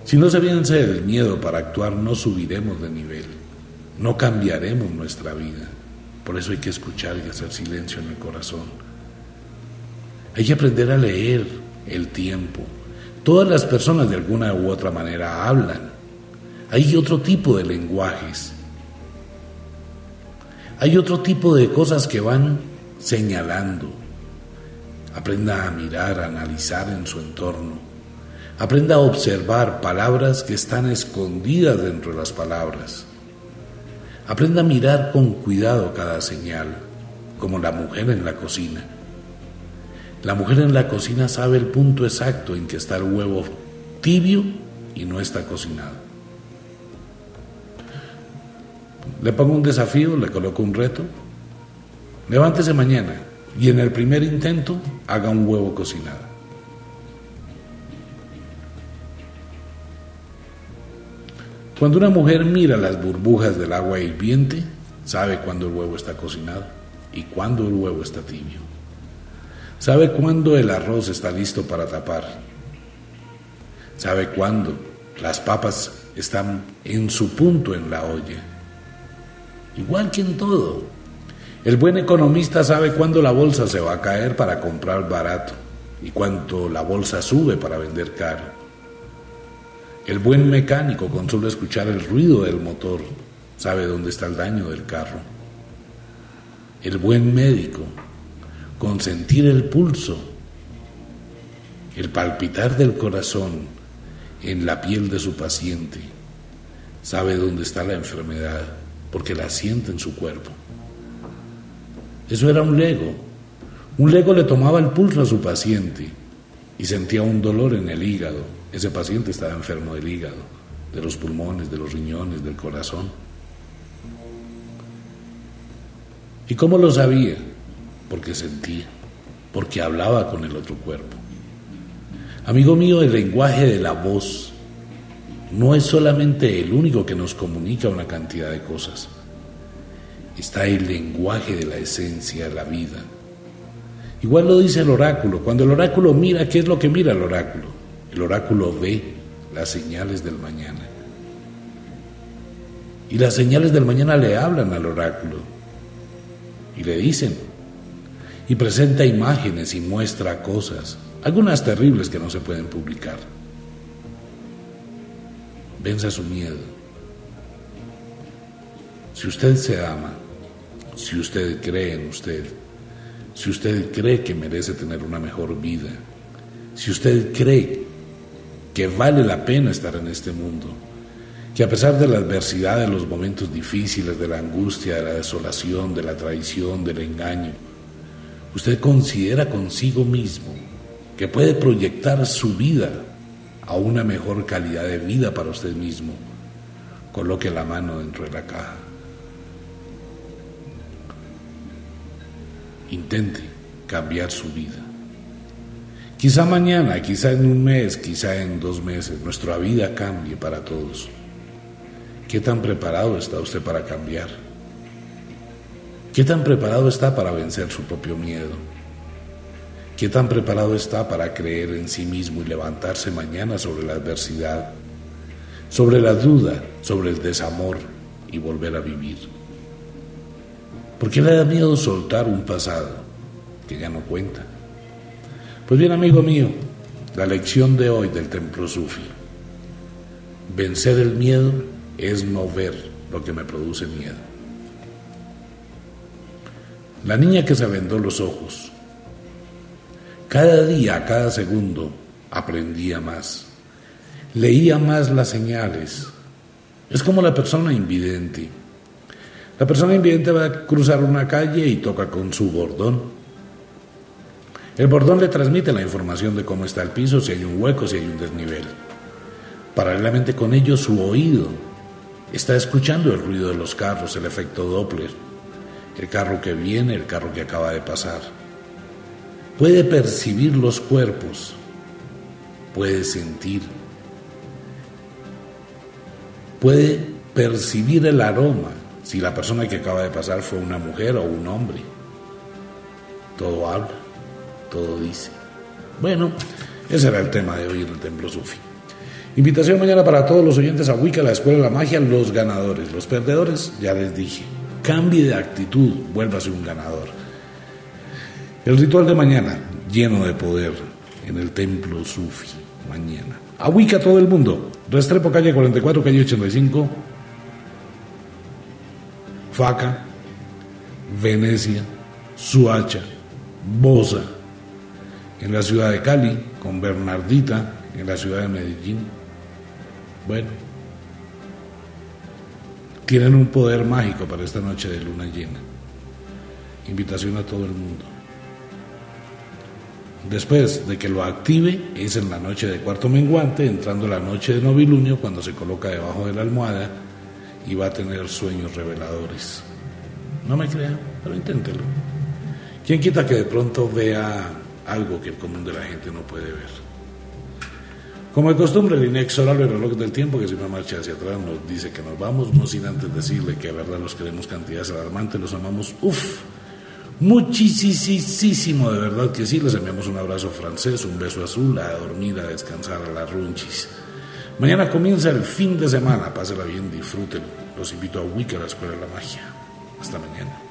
Si no se vence el miedo para actuar, no subiremos de nivel, no cambiaremos nuestra vida. Por eso hay que escuchar y hacer silencio en el corazón. Hay que aprender a leer el tiempo. Todas las personas de alguna u otra manera hablan. Hay otro tipo de lenguajes. Hay otro tipo de cosas que van señalando. Aprenda a mirar, a analizar en su entorno. Aprenda a observar palabras que están escondidas dentro de las palabras. Aprenda a mirar con cuidado cada señal, como la mujer en la cocina. La mujer en la cocina sabe el punto exacto en que está el huevo tibio y no está cocinado. Le pongo un desafío, le coloco un reto. Levántese mañana y en el primer intento haga un huevo cocinado. Cuando una mujer mira las burbujas del agua hirviente, sabe cuándo el huevo está cocinado y cuándo el huevo está tibio. Sabe cuándo el arroz está listo para tapar. Sabe cuándo las papas están en su punto en la olla. Igual que en todo. El buen economista sabe cuándo la bolsa se va a caer para comprar barato y cuándo la bolsa sube para vender caro. El buen mecánico, con solo escuchar el ruido del motor, sabe dónde está el daño del carro. El buen médico, con sentir el pulso, el palpitar del corazón en la piel de su paciente, sabe dónde está la enfermedad, porque la siente en su cuerpo. Eso era un lego. Un lego le tomaba el pulso a su paciente y sentía un dolor en el hígado. Ese paciente estaba enfermo del hígado, de los pulmones, de los riñones, del corazón. ¿Y cómo lo sabía? Porque sentía, porque hablaba con el otro cuerpo. Amigo mío, el lenguaje de la voz no es solamente el único que nos comunica una cantidad de cosas. Está el lenguaje de la esencia de la vida. Igual lo dice el oráculo. Cuando el oráculo mira, ¿qué es lo que mira el oráculo? El oráculo ve las señales del mañana. Y las señales del mañana le hablan al oráculo y le dicen, y presenta imágenes y muestra cosas, algunas terribles que no se pueden publicar. Venza su miedo. Si usted se ama, si usted cree en usted, si usted cree que merece tener una mejor vida, si usted cree que vale la pena estar en este mundo, que a pesar de la adversidad, de los momentos difíciles, de la angustia, de la desolación, de la traición, del engaño, usted considera consigo mismo que puede proyectar su vida a una mejor calidad de vida para usted mismo, coloque la mano dentro de la caja. Intente cambiar su vida. Quizá mañana, quizá en un mes, quizá en 2 meses, nuestra vida cambie para todos. ¿Qué tan preparado está usted para cambiar? ¿Qué tan preparado está para vencer su propio miedo? ¿Qué tan preparado está para creer en sí mismo y levantarse mañana sobre la adversidad, sobre la duda, sobre el desamor y volver a vivir? ¿Por qué le da miedo soltar un pasado que ya no cuenta? Pues bien, amigo mío, la lección de hoy del Templo Sufi: vencer el miedo es no ver lo que me produce miedo. La niña que se vendó los ojos, cada día, cada segundo, aprendía más, leía más las señales. Es como la persona invidente. La persona invidente va a cruzar una calle y toca con su bordón. El bordón le transmite la información de cómo está el piso, si hay un hueco, si hay un desnivel. Paralelamente con ello, su oído está escuchando el ruido de los carros, el efecto Doppler, el carro que viene, el carro que acaba de pasar. Puede percibir los cuerpos, puede sentir, puede percibir el aroma, si la persona que acaba de pasar fue una mujer o un hombre. Todo habla, todo dice. Bueno, ese era el tema de hoy en el Templo Sufi. Invitación mañana para todos los oyentes a Wicca, la Escuela de la Magia, los ganadores. Los perdedores, ya les dije, cambie de actitud, vuélvase un ganador. El ritual de mañana, lleno de poder, en el templo Sufi, mañana. A Wicca todo el mundo. Restrepo, calle 44, calle 85, Faca, Venecia, Suacha, Bosa, en la ciudad de Cali, con Bernardita, en la ciudad de Medellín. Bueno, tienen un poder mágico para esta noche de luna llena. Invitación a todo el mundo. Después de que lo active, es en la noche de cuarto menguante, entrando la noche de novilunio, cuando se coloca debajo de la almohada y va a tener sueños reveladores. No me crean, pero inténtelo. ¿Quién quita que de pronto vea algo que el común de la gente no puede ver? Como de costumbre, el inexorable reloj del tiempo, que siempre marcha hacia atrás, nos dice que nos vamos, no sin antes decirle que de verdad los queremos cantidades alarmantes, los amamos, muchísimo, de verdad que sí. Les enviamos un abrazo francés, un beso azul, a dormir, a descansar, a las runchis. Mañana comienza el fin de semana, pásela bien, disfrútenlo. Los invito a Wicca, la Escuela de la Magia. Hasta mañana.